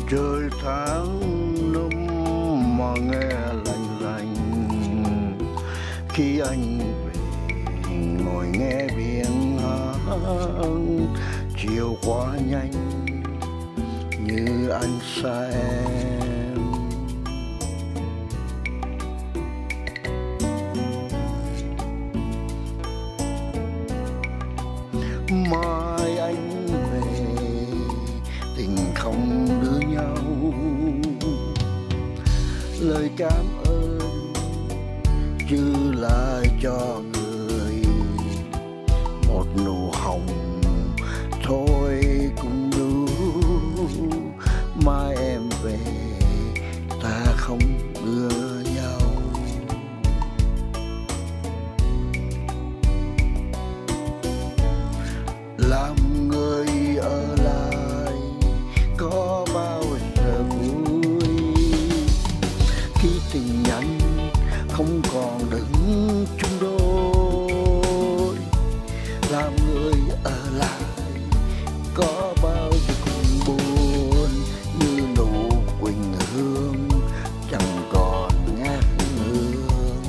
trời tháng năm mà nghe lạnh lạnh khi anh về ngồi nghe biển hát chiều qua nhanh như anh xa em. Mai anh về tình không đưa nhau lời cảm ơn dư lại cho người một nụ hồng thôi cũng đủ. Mai em về ta không đưa nhau. Làm người ở lại có bao giờ vui khi tình anh không còn đứng chung đôi. Làm người ở lại có bao giờ cùng buồn như nụ quỳnh hương chẳng còn ngát hương.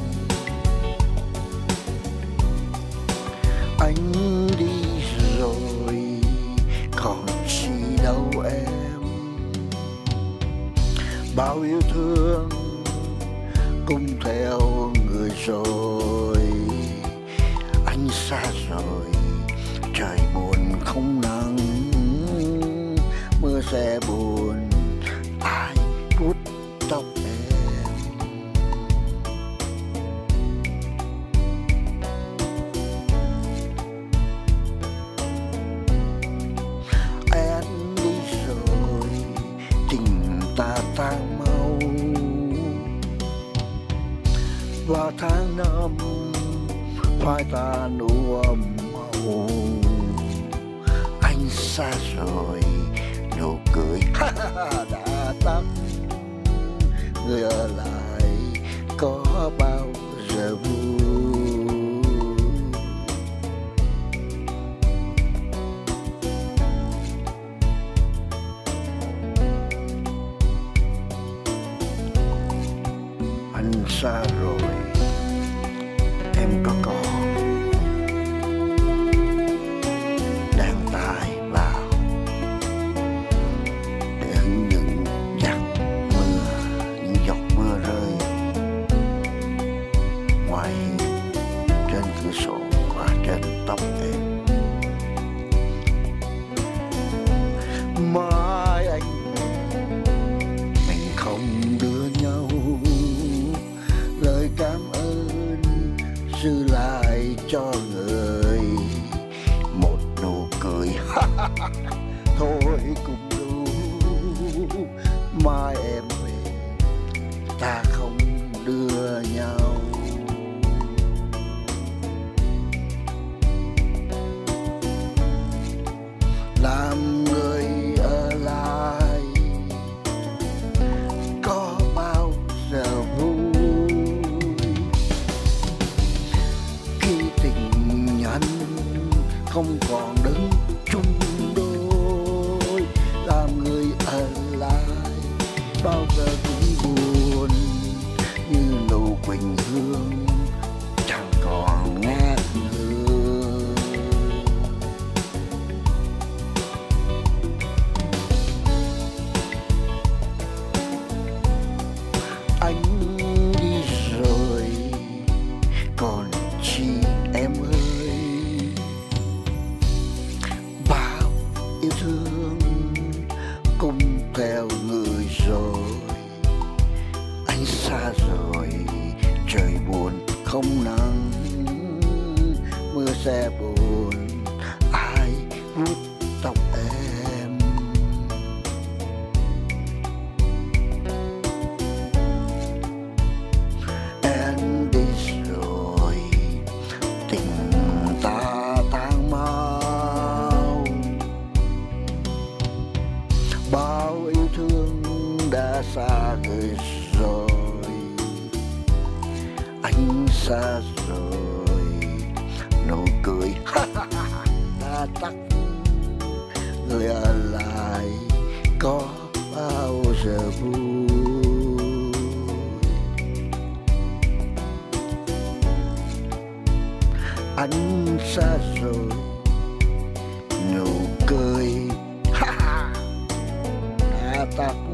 Anh đi rồi còn chi đâu em, bao yêu thương cũng theo người rồi. Anh xa rồi trời buồn không nắng, mưa sẽ buồn ai vuốt tóc em. Em đi rồi tình ta tan mau và tháng năm phai tàn ùa màu. Anh xa rồi nụ cười đã tắt, người ở lại có bao giờ vui. Anh xa rồi em có còn đang tay vào để hứng những giọt mưa, những giọt mưa rơi ngoài trên cửa sổ và trên tóc em. Mai anh mình không đưa nhau lời cảm ơn dư lại cho người một nụ cười thôi cũng đủ. Mai em về ta không đưa nhau. Làm người ở lại có bao giờ vui khi tình anh không còn đứng chung đôi. Làm người ở lại bao giờ cũng buồn như nụ quỳnh hương chẳng còn ngát hương. Anh đi rồi còn chi em ơi, bao yêu thương cũng theo người rồi. Anh xa rồi trời buồn không nắng, mưa sẽ buồn ai vuốt tóc em. Em đi rồi tình ta tan mau, bao yêu thương đã xa người rồi. Anh xa rồi nụ cười đã tắt, người ở lại có bao giờ vui. Anh xa rồi nụ cười đã tắt